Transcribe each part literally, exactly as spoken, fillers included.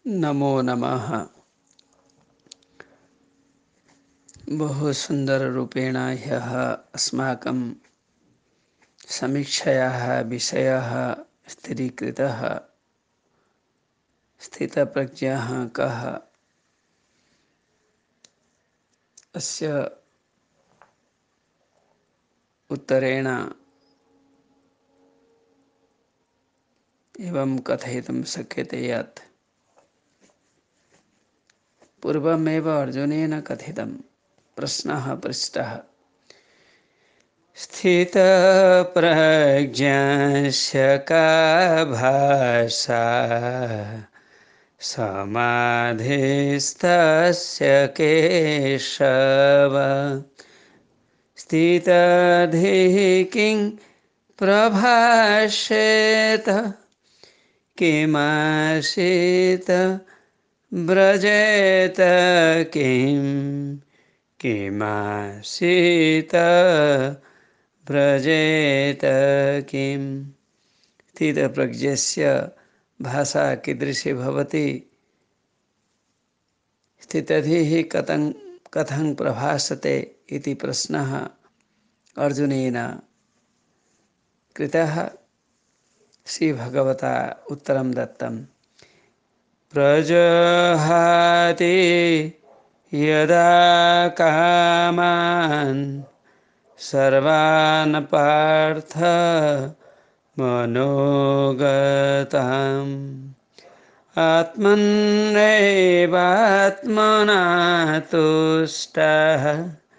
नमो नमः। बहु सुन्दररूपेण ह्यः अस्माकं समीक्षायाः विषयः स्थिरीकृतः। स्थितप्रज्ञः कः? अस्य उत्तरेण एवं कथयितुं शक्यते यत् पूर्वमेव अर्जुनेन कथितं, प्रश्नः पृष्टः। स्थितप्रज्ञस्य का भाषा समाधिस्तस्य केशव। स्थितधिः किं प्रभाषेत किमासीत व्रजेत किं किमासीत व्रजेत किं। स्थितप्रज्ञस्य भाषा कीदृशी भवति? स्थितधिः कथं कथं प्रभाषते इति प्रश्नः अर्जुनेन कृतः। श्रीभगवता उत्तरं दत्तं। प्रजहाति यदा कामान् सर्वान् पार्थ मनोगताम् आत्मन्नेवात्मना तुष्टः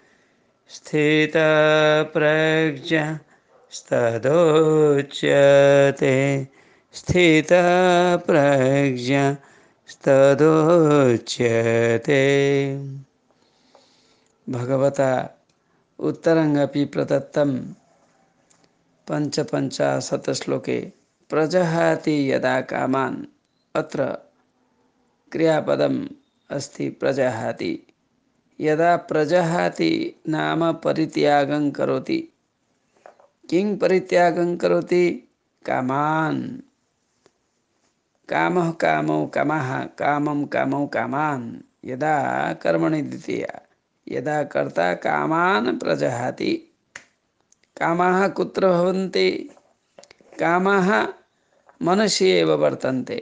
स्थितप्रज्ञस्तदोच्यते। स्थितप्रज्ञस्तदोच्यते। भगवता उत्तरंगपि प्रदत्तं पंचपंचाशत् श्लोके। प्रजहाति यदा कामान्, अत्र क्रियापदम् अस्ति प्रजहाति। यदा प्रजहाति नाम परित्यागं करोति। किं परित्यागं करोति? कामान्। कामः कामौ कामः कामं कामौ कामान्। यदा कर्मणि द्वितीया। यदा कर्ता कामान् प्रजहाति। कामाः कुत्र भवन्ति? कामाः मनसि एव वर्तन्ते।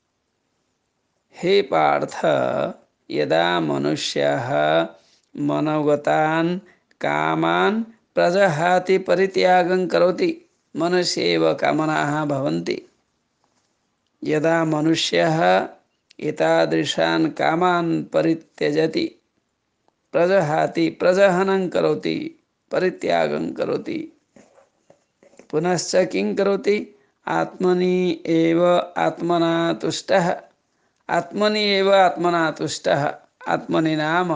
हे पार्थ, यदा मनुष्यः मनोगतान् कामान् प्रजहाति परित्यागं करोति, मनसि एव कामनाः भवन्ति। यदा मनुष्यः एतादृशान् कामान् परित्यजति, प्रजहाति प्रजहनं करोति, परित्यागं करोति, पुनश्च किं करोति? आत्मनि एव आत्मना तुष्टः। आत्मनि एव आत्मना तुष्टः। आत्मनि नाम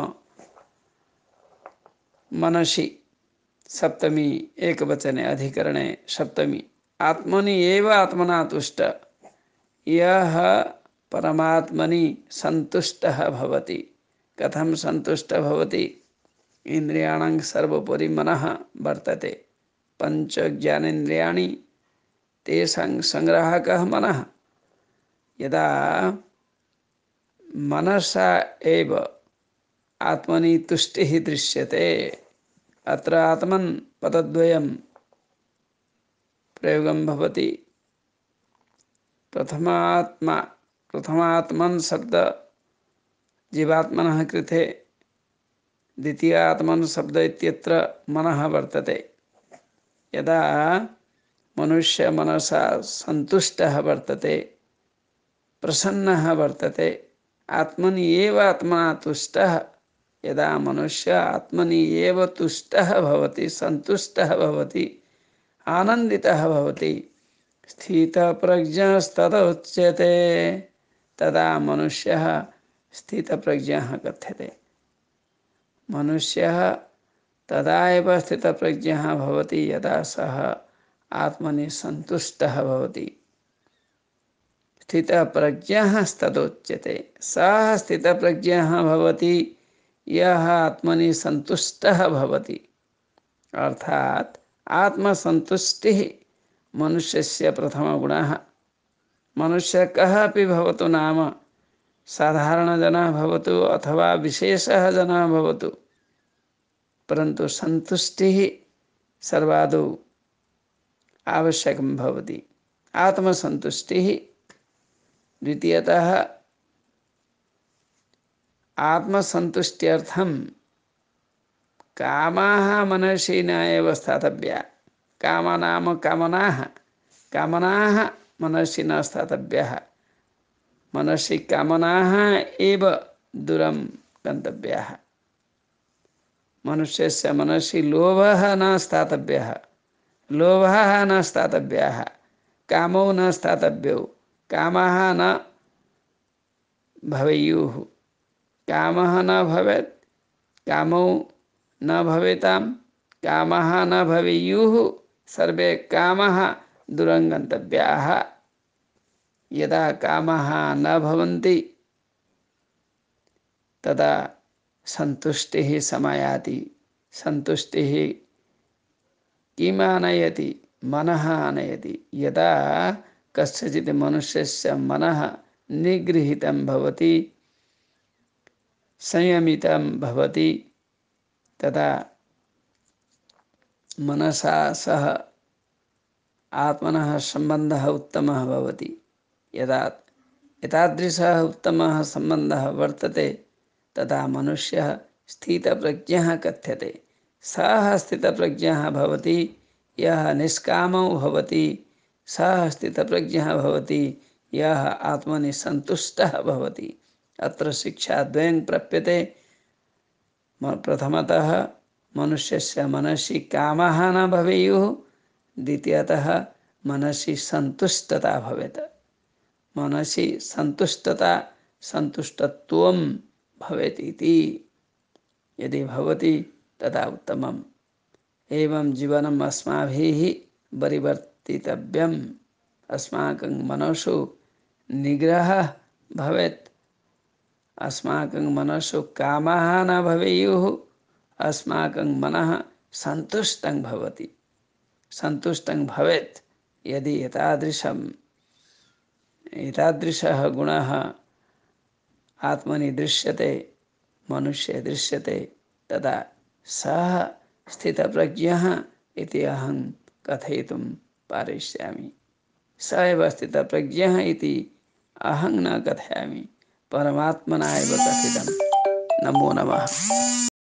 मनसि सप्तमी एकवचने अधिकरणे सप्तमी। आत्मनि एव आत्मना तुष्ट। यः परमात्मनि सन्तुष्टः भवति। कथं सन्तुष्टः भवति? इन्द्रियाणां सर्वोपरि मनः वर्तते। पंच ज्ञानेन्द्रियाणि तेषां संग्राहकः मनः। यदा मनसा एव आत्मनि तुष्टिः दृश्यते। अत्र आत्मन् पदद्वयं प्रयोगं भवति। प्रथमात्मा प्रथमात्मन् शब्द जीवात्मनः कृते, द्वितीयात्मन् शब्द इत्यत्र मनः वर्तते। यदा मनुष्य मनसा सन्तुष्टः वर्तते, प्रसन्नः वर्तते, आत्मनि एव आत्मना तुष्टः। यदा मनुष्य आत्मनि एव तुष्टः भवति, सन्तुष्टः भवति, आनन्दितः भवति, स्थितप्रज्ञस्तदोच्यते। तदा मनुष्यः स्थितप्रज्ञः कथ्यते। मनुष्यः तदा एव स्थितप्रज्ञः भवति यदा सः आत्मनि सन्तुष्टः भवति। स्थितप्रज्ञः तदोच्यते। सः स्थितप्रज्ञः भवति यः आत्मनि सन्तुष्टः भवति। अर्थात आत्मसन्तुष्टिः मनुष्यस्य प्रथमगुणः। मनुष्य कः अपि भवतु नाम, साधारणजनः भवतु अथवा विशेषः जनः भवतु, परन्तु सन्तुष्टिः सर्वादौ आवश्यकं भवति। आत्मसन्तुष्टिः। द्वितीयतः आत्मसन्तुष्ट्यर्थं कामाः मनसि न एव स्थातव्या। काम नाम कामनाः, कामनाः मनसि न स्थातव्याः। मनसि कामनाः एव दूरं गन्तव्याः। मनुष्यस्य मनसि लोभः न स्थातव्यः, लोभः न स्थातव्याः, कामौ न स्थातव्यौ, कामः न भवेयुः। कामः न भवेत्, कामौ न भवेतां, कामः न भवेयुः। सर्वे कामः दूरं गन्तव्याः। यदा कामः न भवन्ति तदा सन्तुष्टिः समायाति। सन्तुष्टिः किम् आनयति? मनः आनयति। यदा कस्यचित् मनुष्यस्य मनः निगृहीतं भवति, संयमितं भवति, तदा मनसा सह आत्मनः सम्बन्धः उत्तमः भवति। यदा एतादृशः उत्तमः सम्बन्धः वर्तते तदा मनुष्यः स्थितप्रज्ञः कथ्यते। सः स्थितप्रज्ञः भवति यः निष्कामो भवति, सः स्थितप्रज्ञः भवति यः आत्मनि सन्तुष्टः भवति। अत्र शिक्षाद्वयं प्राप्यते। प्रथमतः मनुष्यस्य मनसि कामः न भवेयुः, द्वितीयतः मनसि सन्तुष्टता भवेत्। मनसि सन्तुष्टता सन्तुष्टत्वं भवेत् इति यदि भवति तदा उत्तमम्। एवं जीवनम् अस्माभिः परिवर्तितव्यम्। अस्माकं मनसु निग्रहः भवेत्, अस्माकं मनसु कामः न भवेयुः, अस्माकं मनः सन्तुष्टं भवति, सन्तुष्टं भवेत्। यदि एतादृशम् एतादृशः गुणः आत्मनि दृश्यते, मनुष्ये दृश्यते, तदा सः स्थितप्रज्ञः इति अहं कथयितुं पारयिष्यामि। स एव स्थितप्रज्ञः इति अहं न कथयामि, परमात्मना एव कथितं। नमो नमः।